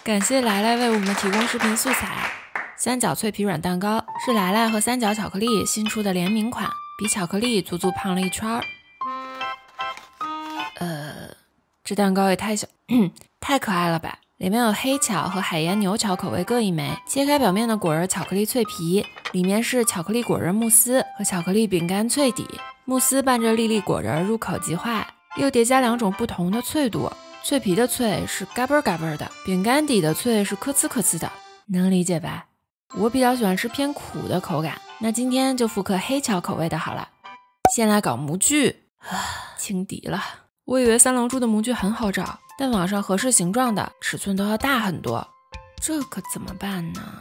感谢来来为我们提供视频素材。三角脆皮软蛋糕是来来和三角巧克力新出的联名款，比巧克力足足胖了一圈。这蛋糕也太小，太可爱了吧！里面有黑巧和海盐牛巧口味各一枚，切开表面的果仁巧克力脆皮，里面是巧克力果仁慕斯和巧克力饼干脆底，慕斯伴着粒粒果仁入口即化，又叠加两种不同的脆度，脆皮的脆是嘎嘣嘎嘣的，饼干底的脆是科呲科呲的，能理解吧？我比较喜欢吃偏苦的口感，那今天就复刻黑巧口味的好了。先来搞模具，轻敌了。我以为三龙珠的模具很好找，但网上合适形状的尺寸都要大很多，这可怎么办呢？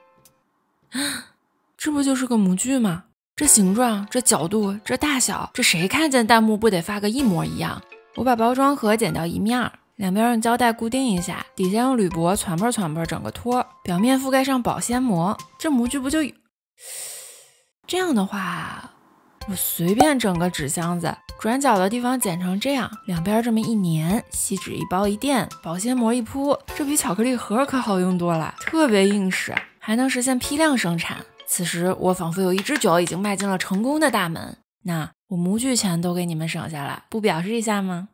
这不就是个模具吗？这形状，这角度，这大小，这谁看见弹幕不得发个一模一样？我把包装盒剪掉一面，两边用胶带固定一下，底下用铝箔攒吧攒吧整个托，表面覆盖上保鲜膜，这模具不就有？这样的话，我随便整个纸箱子，转角的地方剪成这样，两边这么一粘，锡纸一包一垫，保鲜膜一铺，这比巧克力盒可好用多了，特别硬实，还能实现批量生产。此时我仿佛有一支酒已经迈进了成功的大门，那我模具钱都给你们省下了，不表示一下吗？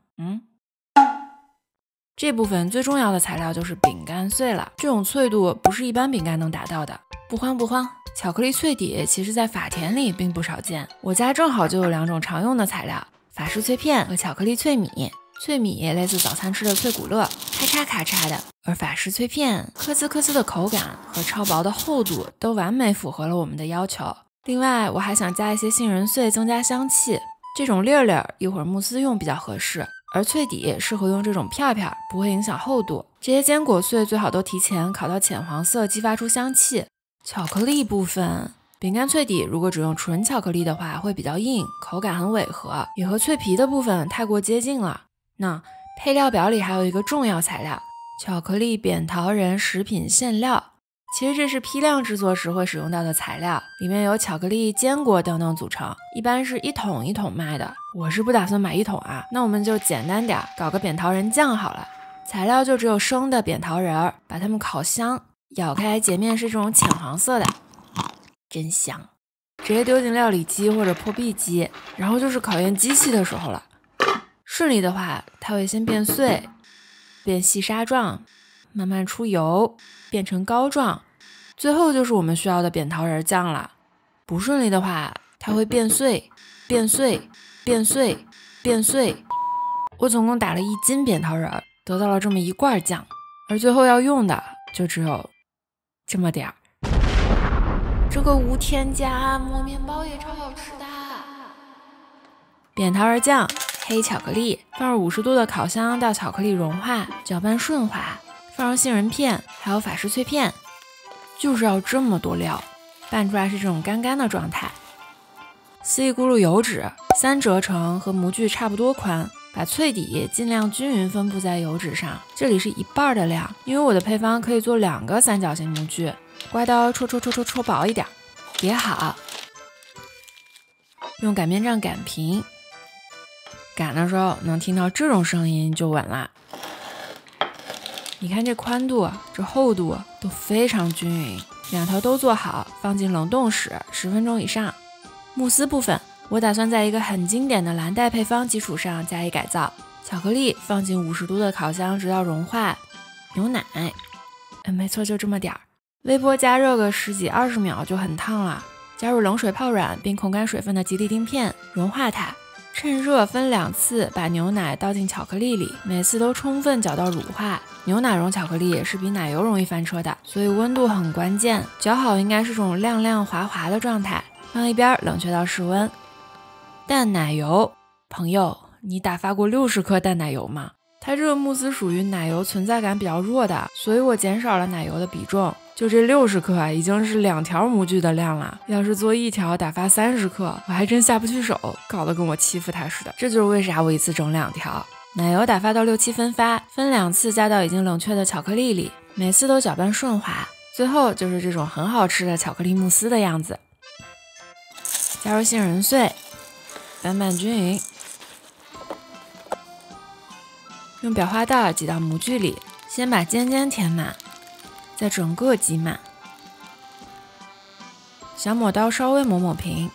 这部分最重要的材料就是饼干碎了，这种脆度不是一般饼干能达到的。不慌不慌，巧克力脆底其实在法甜里并不少见，我家正好就有两种常用的材料，法式脆片和巧克力脆米。脆米类似早餐吃的脆骨乐，咔嚓咔嚓的，而法式脆片科呲科呲的口感和超薄的厚度都完美符合了我们的要求。另外我还想加一些杏仁碎增加香气，这种粒儿一会儿慕斯用比较合适，而脆底适合用这种片片，不会影响厚度。这些坚果碎最好都提前烤到浅黄色，激发出香气。巧克力部分，饼干脆底如果只用纯巧克力的话会比较硬，口感很违和，也和脆皮的部分太过接近了。那配料表里还有一个重要材料，巧克力扁桃仁食品馅料。其实这是批量制作时会使用到的材料，里面有巧克力、坚果等等组成，一般是一桶一桶卖的。我是不打算买一桶啊，那我们就简单点，搞个扁桃仁酱好了。材料就只有生的扁桃仁，把它们烤香，咬开截面是这种浅黄色的，真香。直接丢进料理机或者破壁机，然后就是考验机器的时候了。顺利的话，它会先变碎，变细沙状，慢慢出油，变成膏状，最后就是我们需要的扁桃仁酱了。不顺利的话，它会变碎，变碎，变碎，变碎。我总共打了1斤扁桃仁，得到了这么一罐酱，而最后要用的就只有这么点儿。这个无添加磨面包也超好吃的。扁桃仁酱，黑巧克力，放入50度的烤箱到巧克力融化，搅拌顺滑，放入杏仁片，还有法式脆片，就是要这么多料，拌出来是这种干干的状态。撕一咕噜油脂，3折成和模具差不多宽，把脆底尽量均匀分布在油脂上，这里是1半的量，因为我的配方可以做2个三角形模具。刮刀戳薄一点，别好，用擀面杖擀平，擀的时候能听到这种声音就稳了。你看这宽度这厚度都非常均匀，2头都做好，放进冷冻室10分钟以上。慕斯部分我打算在一个很经典的蓝带配方基础上加以改造，巧克力放进50度的烤箱直到融化，牛奶没错就这么点儿，微波加热个10几20秒就很烫了，加入冷水泡软并控干水分的吉利丁片，融化它，趁热分2次把牛奶倒进巧克力里，每次都充分搅到乳化。牛奶溶巧克力是比奶油容易翻车的，所以温度很关键，搅好应该是这种亮亮滑滑的状态，放一边冷却到室温。淡奶油，朋友，你打发过60克淡奶油吗？它这个慕斯属于奶油存在感比较弱的，所以我减少了奶油的比重，就这60克已经是2条模具的量了，要是做1条打发30克，我还真下不去手，搞得跟我欺负他似的。这就是为啥我一次整2条。奶油打发到6、7分发，分2次加到已经冷却的巧克力里，每次都搅拌顺滑，最后就是这种很好吃的巧克力慕斯的样子。加入杏仁碎，拌拌均匀，用裱花袋挤到模具里， 先把尖尖填满，再整个挤满。小抹刀稍微抹平。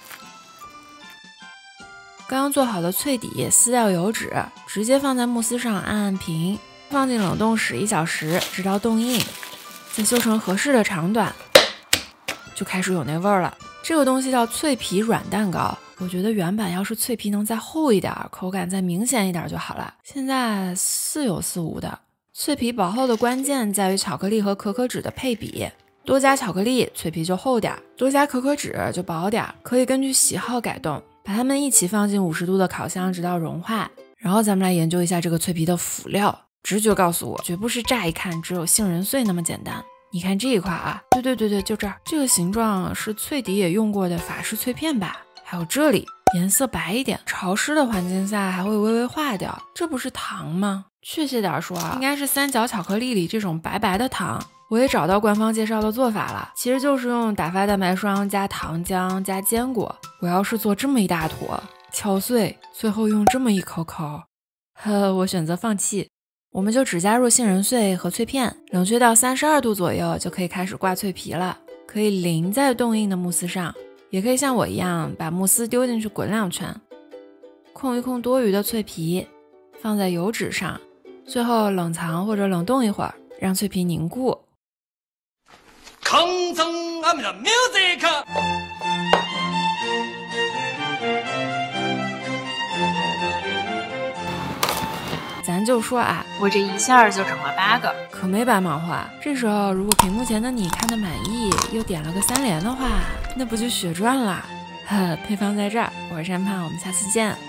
刚刚做好的脆底撕掉油脂，直接放在慕斯上按平，放进冷冻室1小时，直到冻硬，再修成合适的长短，就开始有那味儿了。这个东西叫脆皮软蛋糕，我觉得原版要是脆皮能再厚一点，口感再明显一点就好了。现在似有似无的。脆皮薄厚的关键在于巧克力和可可脂的配比，多加巧克力脆皮就厚点，多加可可脂就薄点，可以根据喜好改动。把它们一起放进50度的烤箱直到融化，然后咱们来研究一下这个脆皮的辅料。直觉告诉我，绝不是乍一看只有杏仁碎那么简单。你看这一块啊，对，就这儿，这个形状是脆底也用过的法式脆片吧？还有这里颜色白一点，潮湿的环境下还会微微化掉，这不是糖吗？确切点说啊，应该是三角巧克力里这种白白的糖。我也找到官方介绍的做法了，其实就是用打发蛋白霜加糖浆加坚果。我要是做这么一大坨，敲碎，最后用这么一口，我选择放弃。我们就只加入杏仁碎和脆片，冷却到32度左右就可以开始挂脆皮了。可以淋在冻硬的慕斯上，也可以像我一样把慕斯丢进去滚2圈，控一控多余的脆皮，放在油纸上，最后冷藏或者冷冻一会儿，让脆皮凝固。 강성합니다. 뮤직! 咱就说啊，我这一下就整了8个，可没白忙活。这时候如果屏幕前的你看得满意，又点了个3连的话，那不就血赚了？配方在这儿，我是山胖，我们下次见。